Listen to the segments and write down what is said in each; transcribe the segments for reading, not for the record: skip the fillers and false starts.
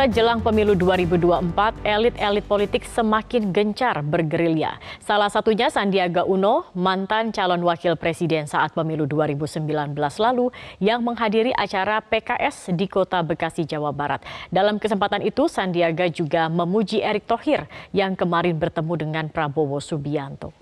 Jelang pemilu 2024, elit-elit politik semakin gencar bergerilya. Salah satunya Sandiaga Uno, mantan calon wakil presiden saat pemilu 2019 lalu yang menghadiri acara PKS di Kota Bekasi, Jawa Barat. Dalam kesempatan itu, Sandiaga juga memuji Erick Thohir yang kemarin bertemu dengan Prabowo Subianto.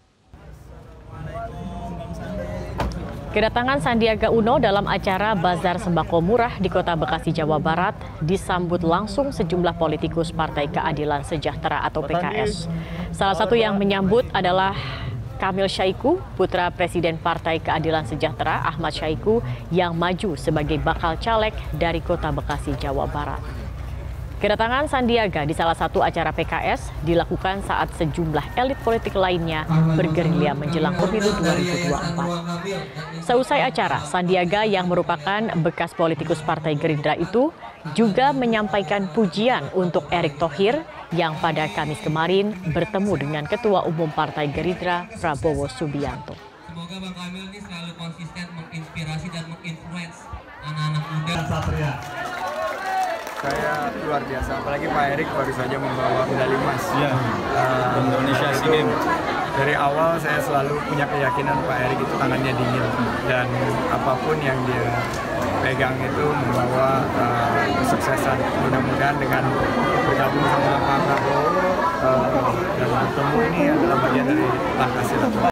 Kedatangan Sandiaga Uno dalam acara Bazar Sembako Murah di Kota Bekasi, Jawa Barat disambut langsung sejumlah politikus Partai Keadilan Sejahtera atau PKS. Salah satu yang menyambut adalah Kamil Syaiqo, putra Presiden Partai Keadilan Sejahtera Ahmad Syaiqo yang maju sebagai bakal caleg dari Kota Bekasi, Jawa Barat. Kedatangan Sandiaga di salah satu acara PKS dilakukan saat sejumlah elit politik lainnya bergerilya menjelang pemilu 2024. Seusai acara, Sandiaga yang merupakan bekas politikus Partai Gerindra itu juga menyampaikan pujian untuk Erick Thohir yang pada Kamis kemarin bertemu dengan Ketua Umum Partai Gerindra Prabowo Subianto. Semoga Bang Kamil ini selalu konsisten menginspirasi dan menginfluence anak-anak muda. Saya luar biasa, apalagi Pak Erick baru saja membawa medali emas Indonesia SEA Games. Dari awal saya selalu punya keyakinan Pak Erick itu tangannya dingin dan apapun yang dia pegang itu membawa kesuksesan. Mudah-mudahan dengan bergabung sama Pak Prabowo dan bertemu ini adalah bagian dari langkah silaturahmi.